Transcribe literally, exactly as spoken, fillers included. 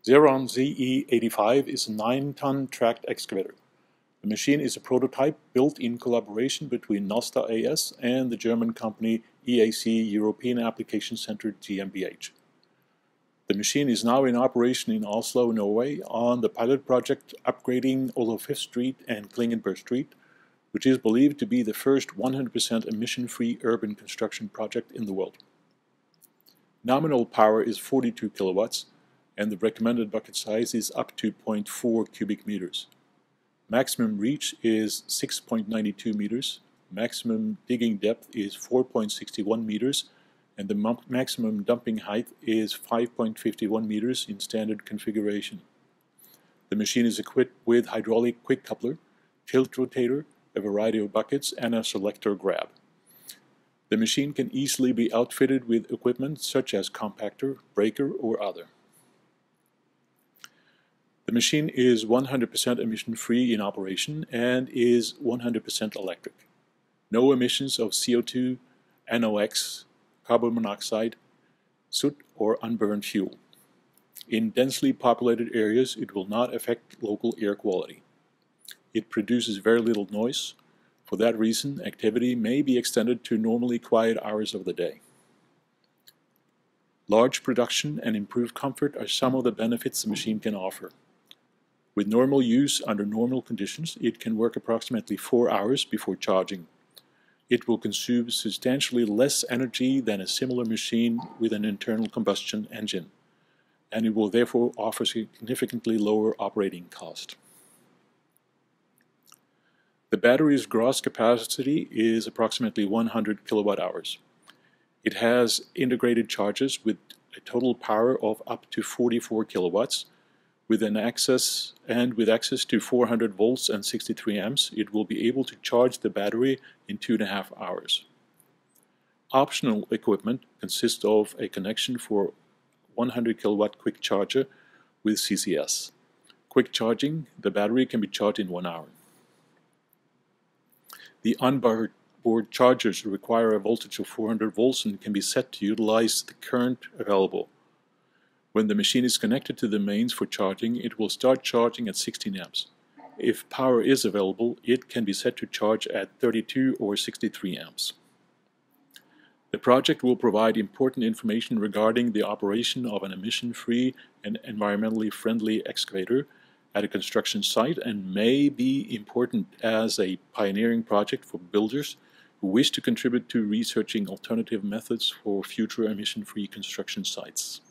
ZERON Z E eighty-five is a nine ton tracked excavator. The machine is a prototype built in collaboration between Nasta A S and the German company E A C European Application Center G mbH. The machine is now in operation in Oslo, Norway, on the pilot project upgrading Olav Fifth Street and Klingenberg Street, which is believed to be the first one hundred percent emission-free urban construction project in the world. Nominal power is forty-two kilowatts, and the recommended bucket size is up to zero point four cubic meters. Maximum reach is six point nine two meters, maximum digging depth is four point six one meters, and the maximum dumping height is five point five one meters in standard configuration. The machine is equipped with hydraulic quick coupler, tilt rotator, a variety of buckets, and a selector grab. The machine can easily be outfitted with equipment such as compactor, breaker, or other. The machine is one hundred percent emission-free in operation and is one hundred percent electric. No emissions of C O two, N O X, carbon monoxide, soot, or unburned fuel. In densely populated areas, it will not affect local air quality. It produces very little noise. For that reason, activity may be extended to normally quiet hours of the day. Large production and improved comfort are some of the benefits the machine can offer. With normal use under normal conditions, it can work approximately four hours before charging. It will consume substantially less energy than a similar machine with an internal combustion engine, and it will therefore offer significantly lower operating cost. The battery's gross capacity is approximately one hundred kilowatt hours. It has integrated chargers with a total power of up to forty-four kilowatts. With an access and with access to four hundred volts and sixty-three amps, it will be able to charge the battery in two and a half hours. Optional equipment consists of a connection for one hundred kilowatt quick charger with C C S. Quick charging, the battery can be charged in one hour. The onboard chargers require a voltage of four hundred volts and can be set to utilize the current available. When the machine is connected to the mains for charging, it will start charging at sixteen amps. If power is available, it can be set to charge at thirty-two or sixty-three amps. The project will provide important information regarding the operation of an emission-free and environmentally friendly excavator at a construction site and may be important as a pioneering project for builders who wish to contribute to researching alternative methods for future emission-free construction sites.